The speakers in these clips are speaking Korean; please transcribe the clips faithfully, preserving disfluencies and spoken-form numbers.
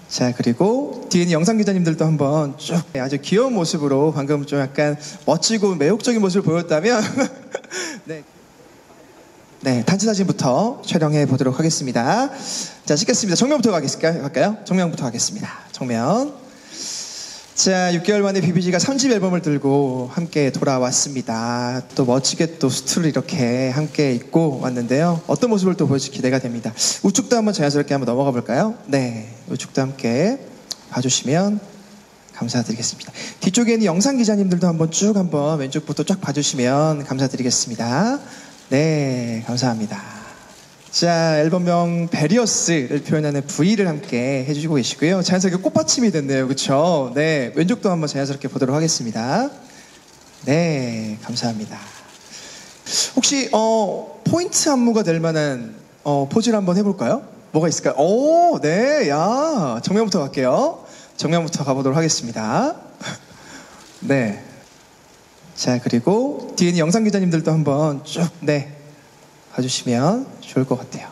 자, 그리고 뒤에 있는 영상 기자님들도 한번 쭉 아주 귀여운 모습으로 방금 좀 약간 멋지고 매혹적인 모습을 보였다면 네. 네, 단체 사진부터 촬영해 보도록 하겠습니다. 자, 찍겠습니다. 정면부터 가겠을까요? 갈까요? 정면부터 가겠습니다. 정면. 자, 육 개월 만에 비비지가 삼 집 앨범을 들고 함께 돌아왔습니다. 또 멋지게 또 수트를 이렇게 함께 입고 왔는데요. 어떤 모습을 또 보여줄지 기대가 됩니다. 우측도 한번 자연스럽게 한번 넘어가 볼까요? 네, 우측도 함께 봐주시면 감사드리겠습니다. 뒤쪽에 있는 영상 기자님들도 한번 쭉 한번 왼쪽부터 쫙 봐주시면 감사드리겠습니다. 네, 감사합니다. 자, 앨범명 베리어스를 표현하는 V를 함께 해주시고 계시고요. 자연스럽게 꽃받침이 됐네요. 그쵸? 네, 왼쪽도 한번 자연스럽게 보도록 하겠습니다. 네, 감사합니다. 혹시 어, 포인트 안무가 될 만한 어, 포즈를 한번 해볼까요? 뭐가 있을까요? 오, 네, 야, 정면부터 갈게요. 정면부터 가보도록 하겠습니다. 네. 자, 그리고 뒤에 있는 영상 기자님들도 한번 쭉, 네, 봐주시면 좋을 것 같아요.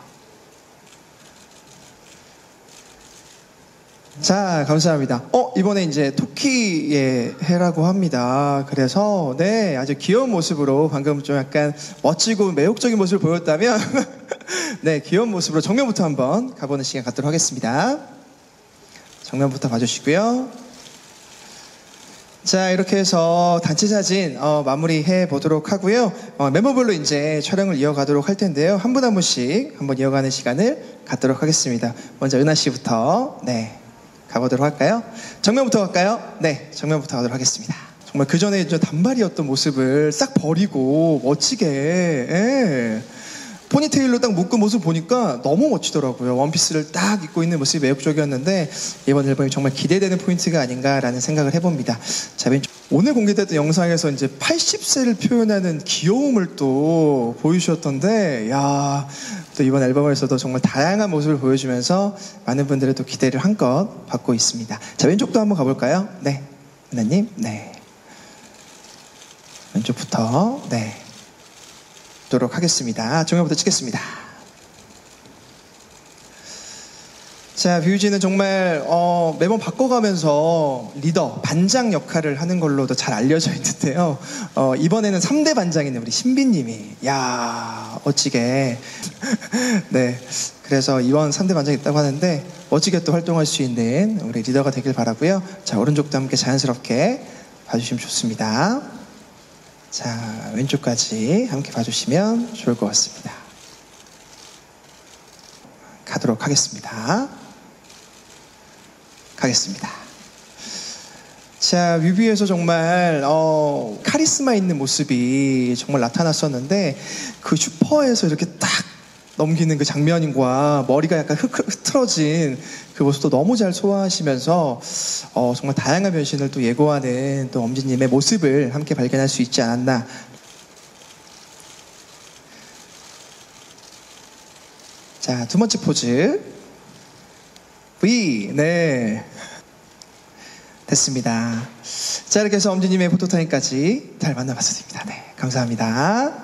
자, 감사합니다. 어, 이번에 이제 토끼의 해라고 합니다. 그래서, 네, 아주 귀여운 모습으로 방금 좀 약간 멋지고 매혹적인 모습을 보였다면, 네, 귀여운 모습으로 정면부터 한번 가보는 시간 갖도록 하겠습니다. 정면부터 봐주시고요. 자, 이렇게 해서 단체 사진 어, 마무리해 보도록 하고요. 어, 멤버별로 이제 촬영을 이어가도록 할 텐데요. 한 분 한 분씩 한번 이어가는 시간을 갖도록 하겠습니다. 먼저 은하 씨부터 네 가보도록 할까요? 정면부터 갈까요? 네, 정면부터 가도록 하겠습니다. 정말 그 전에 저 단발이었던 모습을 싹 버리고 멋지게 예. 포니테일로 딱 묶은 모습 보니까 너무 멋지더라고요. 원피스를 딱 입고 있는 모습이 매혹적이었는데 이번 앨범이 정말 기대되는 포인트가 아닌가라는 생각을 해봅니다. 자, 왼쪽. 오늘 공개됐던 영상에서 이제 팔십 세를 표현하는 귀여움을 또 보여주셨던데, 야, 또 이번 앨범에서도 정말 다양한 모습을 보여주면서 많은 분들의 또 기대를 한껏 받고 있습니다. 자, 왼쪽도 한번 가볼까요? 네, 은하님, 네. 왼쪽부터, 네. 도록 하겠습니다. 정면부터 찍겠습니다. 자, 뷰지는 정말 어, 매번 바꿔가면서 리더, 반장 역할을 하는 걸로도 잘 알려져 있는데요. 어, 이번에는 삼 대 반장인 우리 신비님이 야 멋지게 네, 그래서 이번 삼 대 반장이 있다고 하는데 멋지게 또 활동할 수 있는 우리 리더가 되길 바라고요. 자, 오른쪽도 함께 자연스럽게 봐주시면 좋습니다. 자, 왼쪽까지 함께 봐주시면 좋을 것 같습니다. 가도록 하겠습니다. 가겠습니다. 자, 뮤비에서 정말 어, 카리스마 있는 모습이 정말 나타났었는데 그 슈퍼에서 이렇게 딱 넘기는 그 장면과 머리가 약간 흐, 흐트러진 그 모습도 너무 잘 소화하시면서 어, 정말 다양한 변신을 또 예고하는 또 엄지님의 모습을 함께 발견할 수 있지 않았나. 자, 두 번째 포즈 V. 네, 됐습니다. 자, 이렇게 해서 엄지님의 포토타임까지 잘 만나봤습니다. 네, 감사합니다.